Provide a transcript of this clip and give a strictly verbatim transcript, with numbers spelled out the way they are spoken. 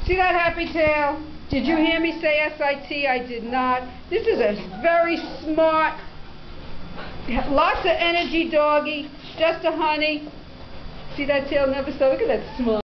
See that happy tail? Did you hear me say S I T? I did not. This is a very smart, lots of energy doggy, just a honey. See that tail never so, look at that smile.